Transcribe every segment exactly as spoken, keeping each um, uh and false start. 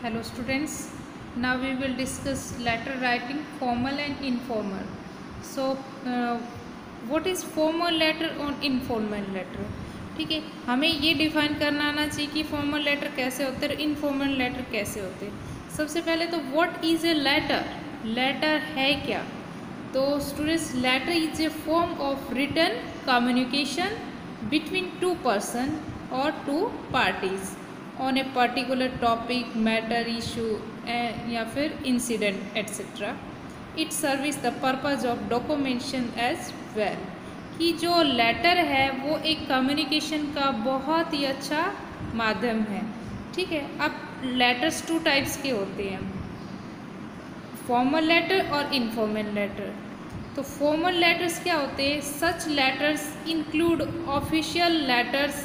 Hello students, now we will discuss letter writing, formal and informal. So uh, what is formal letter और informal letter? ठीक है, हमें ये define करना आना चाहिए कि फॉर्मल लेटर कैसे होते हैं, इनफॉर्मल लेटर कैसे होते हैं। सबसे पहले तो what is a letter, letter है क्या? तो students, letter is a form of written communication between two person और two parties on a particular topic, matter, issue या फिर incident etcetera. It serves the purpose of documentation as well. कि जो letter है वो एक कम्युनिकेशन का बहुत ही अच्छा माध्यम है। ठीक है, अब लेटर्स टू टाइप्स के होते हैं, फॉर्मल लेटर और इनफॉर्मल लेटर। तो फॉर्मल लेटर्स क्या होते हैं? Such letters include official letters,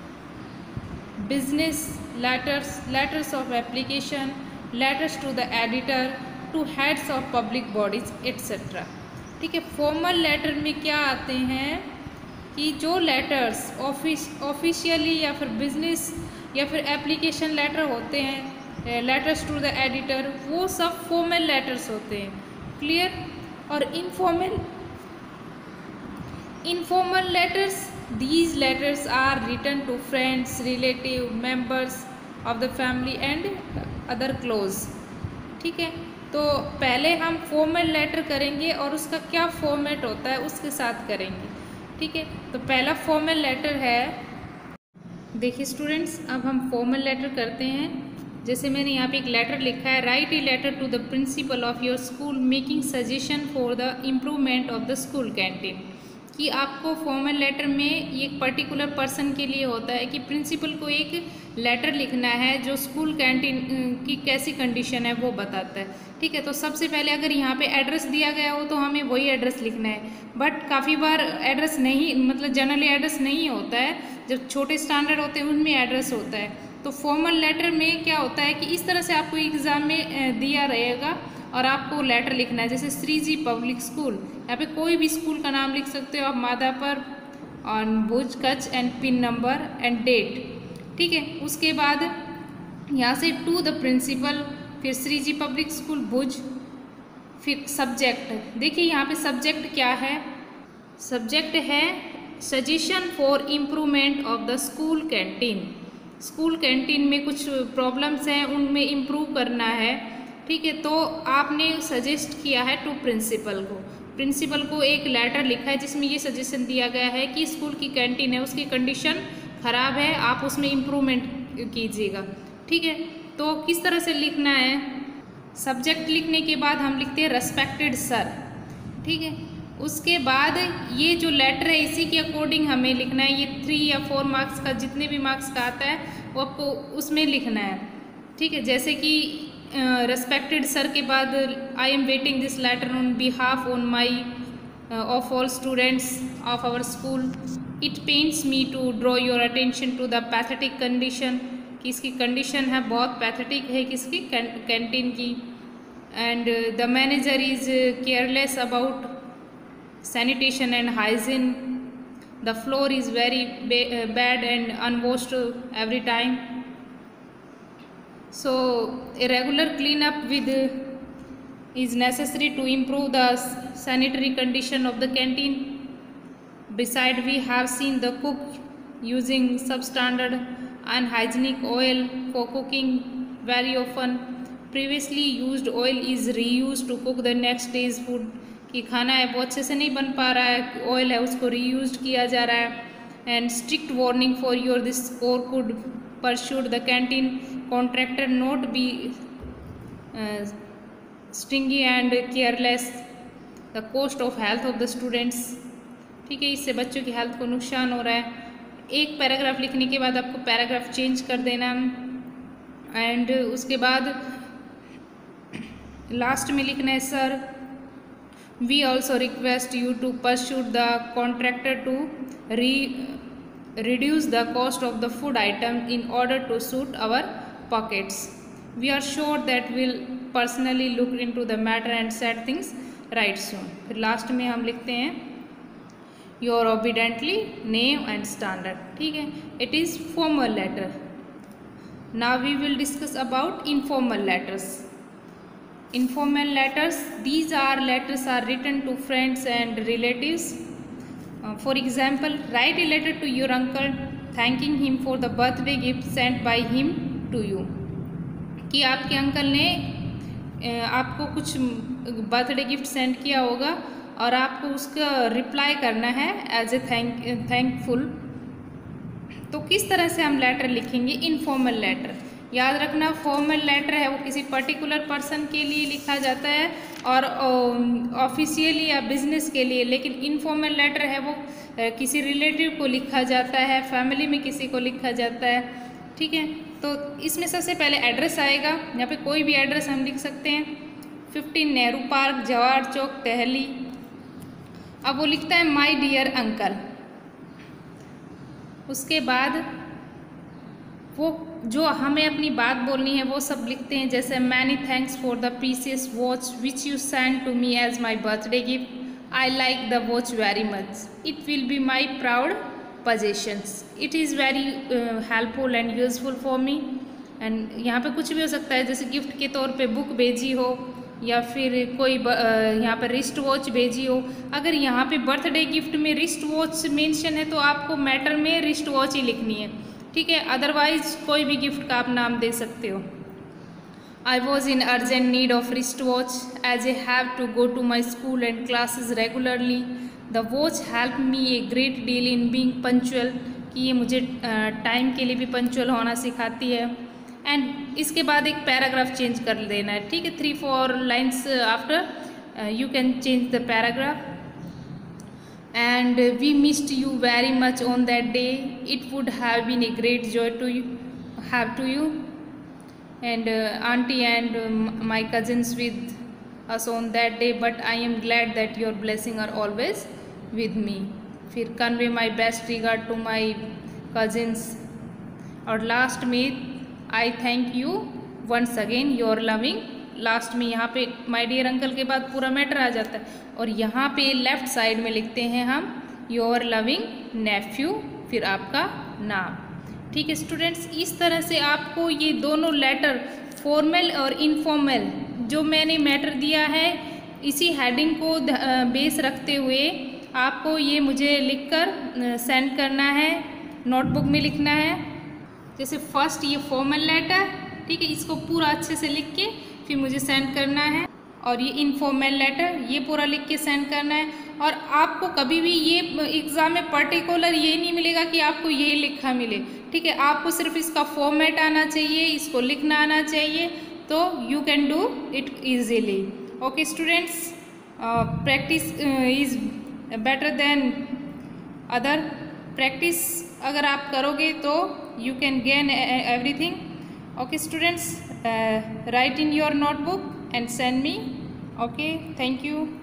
business letters, letters of application, letters to the editor, to heads of public bodies etcetera. ठीक है, फॉर्मल लेटर में क्या आते हैं कि जो लेटर्स ऑफिस ऑफिशियली या फिर बिजनेस या फिर एप्लीकेशन लेटर होते हैं, लेटर्स टू द एडिटर, वो सब फॉर्मल लेटर्स होते हैं। क्लियर? और informal informal letters, these letters are written to friends, relative, members of the family and other close। ठीक है, तो पहले हम फॉर्मल लेटर करेंगे और उसका क्या फॉर्मेट होता है उसके साथ करेंगे। ठीक है, तो पहला फॉर्मल लेटर है, देखिए स्टूडेंट्स, अब हम फॉर्मल लेटर करते हैं। जैसे मैंने यहाँ पे एक लेटर लिखा है, write a letter to the principal of your school making suggestion for the improvement of the school canteen. कि आपको फॉर्मल लेटर में एक पर्टिकुलर पर्सन के लिए होता है कि प्रिंसिपल को एक लेटर लिखना है जो स्कूल कैंटीन की कैसी कंडीशन है वो बताता है। ठीक है, तो सबसे पहले अगर यहाँ पे एड्रेस दिया गया हो तो हमें वही एड्रेस लिखना है, बट काफ़ी बार एड्रेस नहीं, मतलब जनरली एड्रेस नहीं होता है, जब छोटे स्टैंडर्ड होते हैं उनमें एड्रेस होता है। तो फॉर्मल लेटर में क्या होता है कि इस तरह से आपको एग्ज़ाम में दिया रहेगा और आपको लेटर लिखना है। जैसे श्री जी पब्लिक स्कूल, यहाँ पे कोई भी स्कूल का नाम लिख सकते हो आप, Madhapar, on Bhuj, Kutch and pin number and date. ठीक है, उसके बाद यहाँ से टू द प्रिंसिपल, फिर श्री जी पब्लिक स्कूल भुज, फिर सब्जेक्ट। देखिए यहाँ पे सब्जेक्ट क्या है? सब्जेक्ट है suggestion for improvement of the school canteen. School canteen में कुछ प्रॉब्लम्स हैं, उनमें इम्प्रूव करना है। ठीक है, तो आपने सजेस्ट किया है टू प्रिंसिपल को, प्रिंसिपल को एक लेटर लिखा है जिसमें ये सजेशन दिया गया है कि स्कूल की कैंटीन है उसकी कंडीशन ख़राब है, आप उसमें इम्प्रूवमेंट कीजिएगा। ठीक है, तो किस तरह से लिखना है? सब्जेक्ट लिखने के बाद हम लिखते हैं रेस्पेक्टेड सर। ठीक है, उसके बाद ये जो लेटर है इसी के अकॉर्डिंग हमें लिखना है। ये थ्री या फोर मार्क्स का, जितने भी मार्क्स का आता है वो आपको उसमें लिखना है। ठीक है, जैसे कि रेस्पेक्टेड सर के बाद I am waiting this letter on behalf on my of all students of our school. It pains me to draw your attention to the pathetic condition, कि इसकी कंडीशन है बहुत पैथेटिक है किसकी, कैंटीन की। And the manager is careless about sanitation and hygiene. The floor is very bad and unwashed every time. So a regular cleanup with is necessary to improve the sanitary condition of the canteen. Besides, we have seen the cook using substandard unhygienic oil for cooking very often. Previously used oil is reused to cook the next day's food. कि खाना है वो अच्छे से नहीं बन पा रहा है, ऑयल है उसको रीयूज किया जा रहा है। And strict warning for your this और could persuade the canteen contractor not be stingy and careless the cost of health of the students. ठीक है, इससे बच्चों की हेल्थ को नुकसान हो रहा है। एक पैराग्राफ लिखने के बाद आपको पैराग्राफ चेंज कर देना। एंड उसके बाद लास्ट में लिखना है, sir we also request you to pursue the contractor to re reduce the cost of the food item in order to suit our pockets. We are sure that we'll personally look into the matter and set things right soon. फिर last में हम लिखते हैं your obediently name and standard। ठीक है, it is formal letter। Now we will discuss about informal letters. Informal letters, these are letters are written to friends and relatives. Uh, for example, write a letter to your uncle thanking him for the birthday gift sent by him to you. कि आपके uncle ने आपको कुछ birthday gift send किया होगा और आपको उसका रिप्लाई करना है एज ए थैंक थैंकफुल। तो किस तरह से हम लेटर लिखेंगे? Informal letter. याद रखना, फॉर्मल लेटर है वो किसी पर्टिकुलर पर्सन के लिए लिखा जाता है और ऑफिशियली या बिजनेस के लिए, लेकिन इनफॉर्मल लेटर है वो किसी रिलेटिव को लिखा जाता है, फैमिली में किसी को लिखा जाता है। ठीक है, तो इसमें सबसे पहले एड्रेस आएगा। यहाँ पे कोई भी एड्रेस हम लिख सकते हैं, फिफ्टीन नेहरू पार्क, जवाहर चौक, दिल्ली। अब वो लिखता है माय डियर अंकल। उसके बाद वो जो हमें अपनी बात बोलनी है वो सब लिखते हैं, जैसे many thanks for the precious watch which you send to me as my birthday gift. I like the watch very much. It will be my proud possessions. It is very uh, helpful and useful for me. And यहाँ पे कुछ भी हो सकता है, जैसे gift के तौर पे बुक भेजी हो या फिर कोई यहाँ पर रिस्ट वॉच भेजी हो। अगर यहाँ पे बर्थडे गिफ्ट में रिस्ट वॉच मेंशन है तो आपको मैटर में रिस्ट वॉच ही लिखनी है। ठीक है, अदरवाइज कोई भी गिफ्ट का आप नाम दे सकते हो। I was in urgent need of wrist watch as a have to go to my school and classes regularly. The watch help me a great deal in being punctual, कि ये मुझे टाइम uh, के लिए भी punctual होना सिखाती है। And इसके बाद एक पैराग्राफ चेंज कर देना है। ठीक है, three four lines after you can change the paragraph. And we missed you very much on that day. It would have been a great joy to you have to you and auntie and my cousins with us on that day, but I am glad that your blessing are always with me. फिर convey my best regard to my cousins। और last में I thank you once again your loving। Last में यहाँ पे my dear uncle के बाद पूरा matter आ जाता है और यहाँ पे लेफ्ट साइड में लिखते हैं हम your loving nephew, फिर आपका नाम। ठीक है स्टूडेंट्स, इस तरह से आपको ये दोनों लेटर फॉर्मल और इनफॉर्मल जो मैंने मैटर दिया है, इसी हेडिंग को बेस रखते हुए आपको ये मुझे लिखकर सेंड करना है, नोटबुक में लिखना है। जैसे फर्स्ट ये फॉर्मल लेटर, ठीक है, इसको पूरा अच्छे से लिख के फिर मुझे सेंड करना है। और ये इनफॉर्मल लेटर ये पूरा लिख के सेंड करना है। और आपको कभी भी ये एग्ज़ाम में पर्टिकुलर ये नहीं मिलेगा कि आपको ये लिखा मिले। ठीक है, आपको सिर्फ इसका फॉर्मेट आना चाहिए, इसको लिखना आना चाहिए, तो you can do it easily. Okay students, practice is better than other. Practice अगर आप करोगे तो you can gain everything. Okay students, write in your notebook and send me. Okay, thank you.